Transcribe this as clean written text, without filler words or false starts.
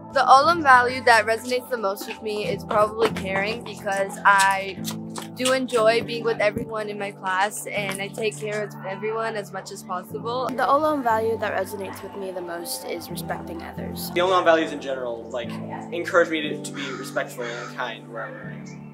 The OLAM value that resonates the most with me is probably caring, because I do enjoy being with everyone in my class and I take care of everyone as much as possible. The OLAM value that resonates with me the most is respecting others. The OLAM values in general, like, encourage me to be respectful and kind wherever I am.